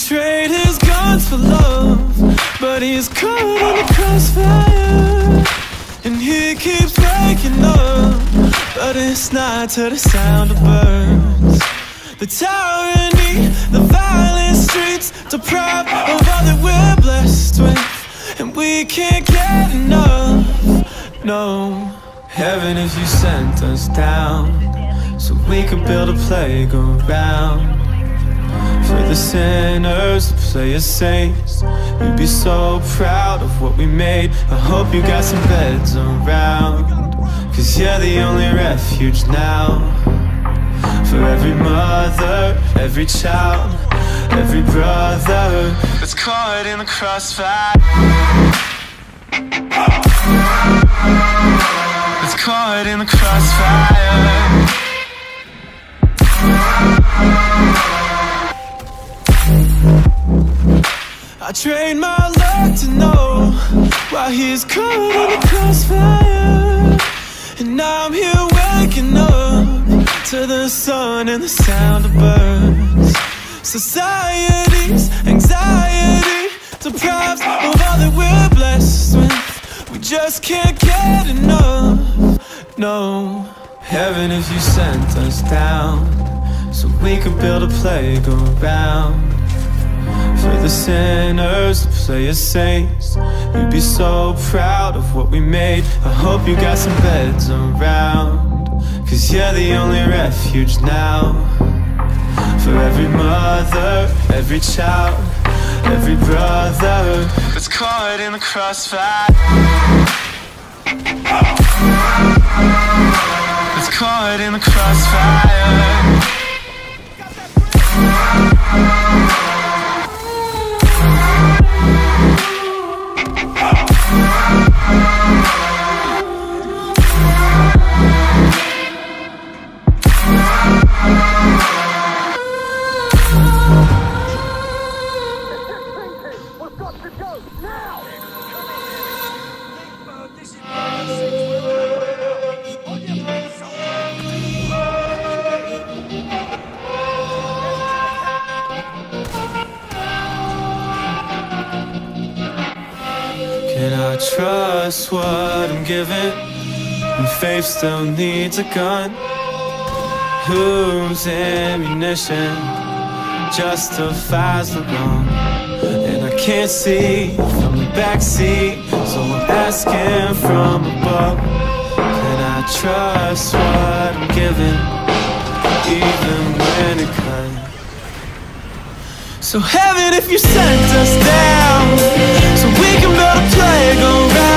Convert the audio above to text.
trade his guns for love, but he's caught in the crossfire. And he keeps waking up, but it's not to the sound of birds. The tyranny, the violent streets, deprived of all that we're blessed with, and we can't get enough, no. Heaven, if you sent us down, so we could build a playground for the sinners to play as saints. We'd be so proud of what we made. I hope you got some beds around, 'cause you're the only refuge now. For every mother, every child, every brother that's caught in the crossfire, that's caught in the crossfire. I trained my luck to know why he's caught in the crossfire. And now I'm here waking up to the sun and the sound of birds. Society's anxiety deprives of all that we're blessed with. We just can't get enough, no. Heaven, if you sent us down, so we could build a playground for the sinners to play as saints. We'd be so proud of what we made. I hope you got some beds around, 'cause you're the only refuge now. For every mother, every child, every brother that's caught in the crossfire, that's caught in the crossfire. Can I trust what I'm given when faith still needs a gun? Whose ammunition justifies the wrong? And I can't see from the backseat, so I'm asking from above. Can I trust what I'm given, even when it cuts? So heaven, if you sent us down, so we can build a playground